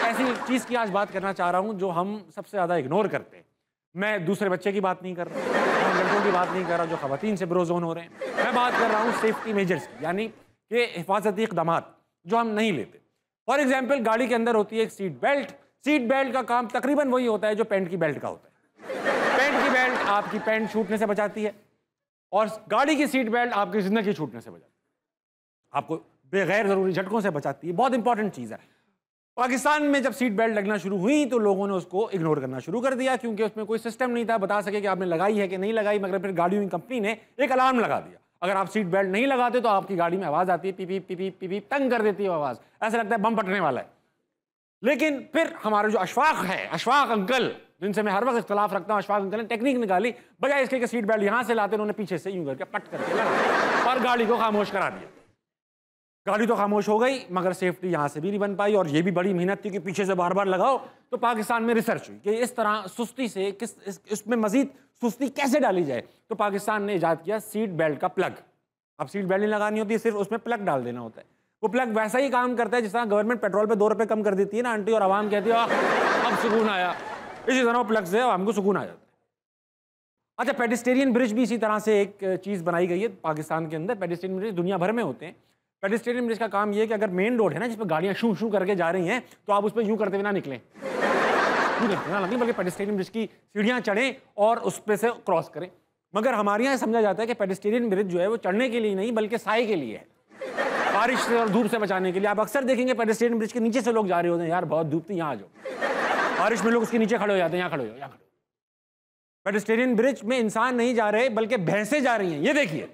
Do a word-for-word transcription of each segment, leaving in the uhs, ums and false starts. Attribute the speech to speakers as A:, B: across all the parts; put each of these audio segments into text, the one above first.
A: ऐसी चीज़ की आज बात करना चाह रहा हूँ जो हम सबसे ज़्यादा इग्नोर करते हैं। मैं दूसरे बच्चे की बात नहीं कर रहा, मैं लड़कों की बात नहीं कर रहा जो ख़वातीन से ब्रोज़ोन हो रहे हैं। मैं बात कर रहा हूँ सेफ्टी मेजर्स की, यानी कि हिफाजती इक़दामात जो हम नहीं लेते। फॉर एग्जाम्पल, गाड़ी के अंदर होती है एक सीट बेल्ट। सीट बेल्ट का काम तकरीबन वही होता है जो पैंट की बेल्ट का होता है। पैंट की बेल्ट आपकी पैंट छूटने से बचाती है और गाड़ी की सीट बेल्ट आपकी ज़िंदगी छूटने से बचाती है, आपको बेगैर ज़रूरी झटकों से बचाती है। बहुत इंपॉर्टेंट चीज़ है। पाकिस्तान में जब सीट बेल्ट लगना शुरू हुई तो लोगों ने उसको इग्नोर करना शुरू कर दिया, क्योंकि उसमें कोई सिस्टम नहीं था बता सके कि आपने लगाई है कि नहीं लगाई। मगर फिर गाड़ियों की कंपनी ने एक अलार्म लगा दिया, अगर आप सीट बेल्ट नहीं लगाते तो आपकी गाड़ी में आवाज़ आती है, पी पी पी पी पी पी, तंग कर देती है आवाज़, ऐसा लगता है बम फटने वाला है। लेकिन फिर हमारे जो अशफाक है, अशफाक अंकल, जिनसे मैं हर वक्त इख्तलाफ रखता हूँ, अशफाक अंकल ने टेक्निक निकाली, बजाय इसके कि सीट बेल्ट यहाँ से लाते उन्होंने पीछे से यूँ करके पट करके लगा और गाड़ी को खामोश करा दिया। गाड़ी तो खामोश हो गई मगर सेफ्टी यहाँ से भी नहीं बन पाई, और ये भी बड़ी मेहनत थी कि पीछे से बार बार लगाओ। तो पाकिस्तान में रिसर्च हुई कि इस तरह सुस्ती से किस इस, इसमें मजीद सुस्ती कैसे डाली जाए। तो पाकिस्तान ने इजाद किया सीट बेल्ट का प्लग। अब सीट बेल्ट नहीं लगानी होती, सिर्फ उसमें प्लग डाल देना होता है। वो प्लग वैसा ही काम करता है जिस तरह गवर्नमेंट पेट्रोल पे दो रुपये कम कर देती है ना आंटी, और आवाम कहती है अब सुकून आया, इसी तरह वो प्लग से आवाम को सुकून आ जाता है। अच्छा, पेडिस्टेरियन ब्रिज भी इसी तरह से एक चीज़ बनाई गई है पाकिस्तान के अंदर। पेडिस्टेरियन ब्रिज दुनिया भर में होते हैं। पेडिस्टेरियन ब्रिज का काम ये है कि अगर मेन रोड है ना जिस पर गाड़ियाँ शू शू करके जा रही हैं तो आप उस पर यूँ करते हुए ना निकलें, यूँ करते ना निकलें, बल्कि पेडिस्टेरियन ब्रिज की सीढ़ियाँ चढ़ें और उस पर से क्रॉस करें। मगर हमारे यहाँ समझा जाता है कि पेडिस्टेरियन ब्रिज जो है वो चढ़ने के लिए नहीं बल्कि साए के लिए है, बारिश से और धूप से बचाने के लिए। आप अक्सर देखेंगे पेडिस्टेरियन ब्रिज के नीचे से लोग जा रहे होते हैं, यार बहुत धूप थी यहाँ आ जाओ, बारिश में लोग उसके नीचे खड़े हो जाते हैं, यहाँ खड़े हो यहाँ खड़े। पेडिस्टेरियन ब्रिज में इंसान नहीं जा रहे बल्कि भैंसें जा रही हैं, ये देखिए।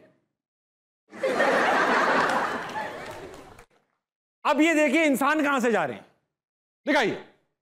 A: अब ये देखिए इंसान कहां से जा रहे हैं, दिखाइए।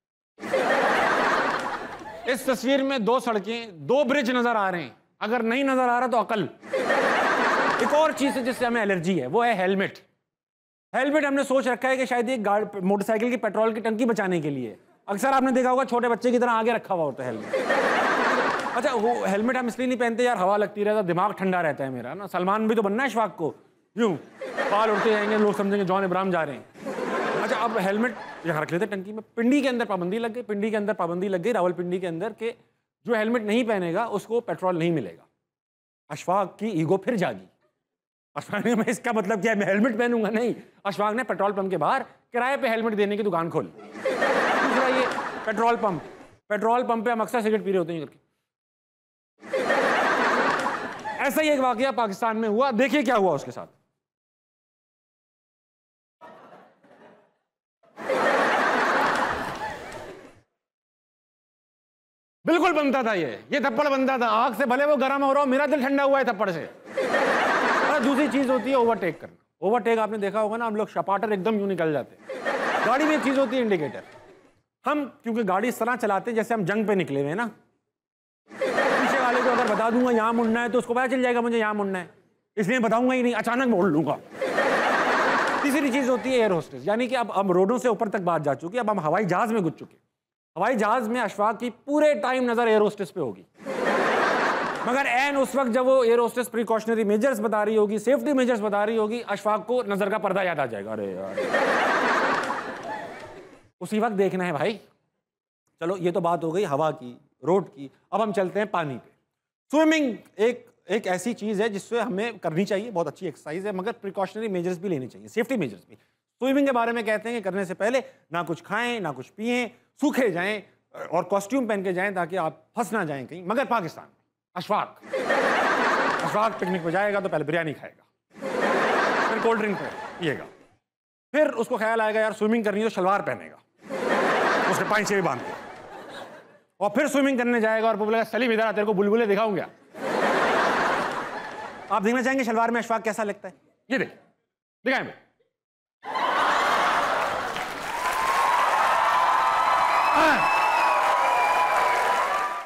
A: इस तस्वीर में दो सड़कें, दो ब्रिज नजर आ रहे हैं। अगर नहीं नजर आ रहा तो अकल। एक और चीज है जिससे हमें एलर्जी है, वो है हेलमेट। हेलमेट हमने सोच रखा है कि शायद एक गाड़ी मोटरसाइकिल की पेट्रोल की टंकी बचाने के लिए। अक्सर आपने देखा होगा छोटे बच्चे की तरह आगे रखा हुआ होता है हेलमेट। अच्छा, वो हेलमेट हम इसलिए नहीं पहनते यार हवा लगती रहता, दिमाग ठंडा रहता है मेरा ना। सलमान भी तो बनना है शवाक को, यूं बाल उड़ते जाएंगे, लोग समझेंगे जॉन इब्राहिम जा रहे हैं। अच्छा, अब हेलमेट यहाँ रख लेते टंकी में। पिंडी के अंदर पाबंदी लग गई, पिंडी के अंदर पाबंदी लग गई रावलपिंडी के अंदर के जो हेलमेट नहीं पहनेगा उसको पेट्रोल नहीं मिलेगा। अशफाक की ईगो फिर जागी। अशफाक ने, मैं इसका मतलब क्या है मैं हेलमेट पहनूंगा? नहीं, अशफाक ने पेट्रोल पंप के बाहर किराए पे हेलमेट देने की दुकान खोली। दूसरा ये पेट्रोल पंप, पेट्रोल पंप पे हम अक्सर सिगरेट पी रहे होते हैं करके। ऐसा ही एक वाकया पाकिस्तान में हुआ, देखिए क्या हुआ उसके साथ। बिल्कुल बनता था ये ये थप्पड़ बनता था, आग से भले वो गर्म हो रहा हो, मेरा दिल ठंडा हुआ है थप्पड़ से। और दूसरी चीज होती है ओवरटेक करना। ओवरटेक आपने देखा होगा ना, हम लोग शपाटर एकदम यूं निकल जाते हैं। गाड़ी में एक चीज होती है इंडिकेटर। हम क्योंकि गाड़ी इस तरह चलाते हैं जैसे हम जंग पे निकले हुए हैं ना। पीछे वाले को अगर बता दूंगा यहाँ मुड़ना है तो उसको पता चल जाएगा मुझे यहाँ मुड़ना है, इसलिए बताऊंगा ही नहीं, अचानक मोड़ लूंगा। तीसरी चीज होती है एयर होस्टेस, यानी कि अब हम रोडों से ऊपर तक बात जा चुकी है, अब हम हवाई जहाज में घुस चुके। हवाई जहाज में अशफाक की पूरे टाइम नजर एयर होस्टेस पे होगी, मगर एन उस वक्त जब वो एयर होस्टेस प्रिकॉशनरी मेजर्स बता रही होगी, सेफ्टी मेजर्स बता रही होगी, अशफाक को नजर का पर्दा याद आ जाएगा। अरे यार, उसी वक्त देखना है भाई। चलो ये तो बात हो गई हवा की, रोड की। अब हम चलते हैं पानी पे। स्विमिंग एक एक ऐसी चीज है जिससे हमें करनी चाहिए, बहुत अच्छी एक्सरसाइज है, मगर प्रिकॉशनरी मेजर्स भी लेने चाहिए, सेफ्टी मेजर्स भी। स्विमिंग के बारे में कहते हैं कि करने से पहले ना कुछ खाएं ना कुछ पिएं, सूखे जाएं और कॉस्ट्यूम पहन के जाएं ताकि आप फंस ना जाएं कहीं। मगर पाकिस्तान में अशफाक अशफाक पिकनिक पे जाएगा तो पहले बिरयानी खाएगा, फिर कोल्ड ड्रिंक पिएगा, फिर उसको ख्याल आएगा यार स्विमिंग करनी है तो शलवार पहनेगा, उसके पाँच छः बांध के, और फिर स्विमिंग करने जाएगा और वो बोलेगा सलीम इधर आ, तेरे को बुलबुले दिखाऊं क्या? आप देखना चाहेंगे शलवार में अशफाक कैसा लगता है? ये देख, दिखाएं मैं। हाँ।